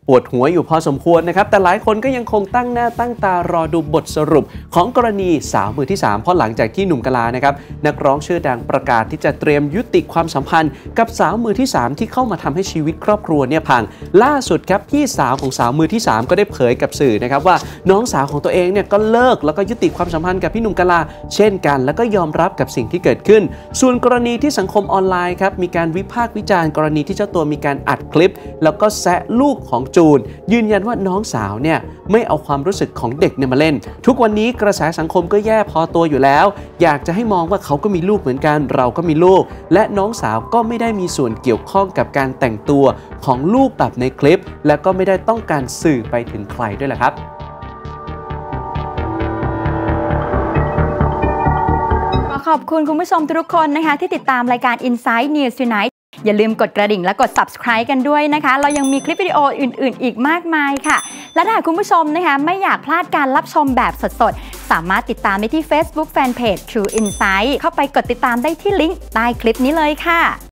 ปวดหัวอยู่พอสมควรนะครับแต่หลายคนก็ยังคงตั้งหน้าตั้งตารอดูบทสรุปของกรณีสาวมือที่3เพราะหลังจากที่หนุ่มกะลานะครับนักร้องชื่อดังประกาศที่จะเตรียมยุติความสัมพันธ์กับสาวมือที่3ที่เข้ามาทำให้ชีวิตครอบครัวเนี่ยพังล่าสุดครับพี่สาวของสาวมือที่3ก็ได้เผยกับสื่อนะครับว่าน้องสาวของตัวเองเนี่ยก็เลิกแล้วก็ยุติความสัมพันธ์กับพี่หนุ่มกะลาเช่นกันแล้วก็ยอมรับกับสิ่งที่เกิดขึ้นส่วนกรณีที่สังคมออนไลน์ครับมีการวิพากษ์วิจารณ์กรณีที่เจ้าตัวมีการอัดคลิปแล้วก็แซะลูกของจูนยืนยันว่าน้องสาวเนี่ยไม่เอาความรู้สึกของเด็กเนี่ยมาเล่นทุกวันนี้กระแสสังคมก็แย่พอตัวอยู่แล้วอยากจะให้มองว่าเขาก็มีลูกเหมือนกันเราก็มีลูกและน้องสาวก็ไม่ได้มีส่วนเกี่ยวข้องกับการแต่งตัวของลูกแบบในคลิปและก็ไม่ได้ต้องการสื่อไปถึงใครด้วยแหละครับขอบคุณคุณผู้ชมทุกคนนะคะที่ติดตามรายการ Inside News Tonight อย่าลืมกดกระดิ่งและกด Subscribe กันด้วยนะคะเรายังมีคลิปวิดีโออื่นๆอีกมากมายค่ะและถ้าคุณผู้ชมนะคะไม่อยากพลาดการรับชมแบบสดๆสามารถติดตามได้ที่ Facebook Fanpage True Insight เข้าไปกดติดตามได้ที่ลิงก์ใต้คลิปนี้เลยค่ะ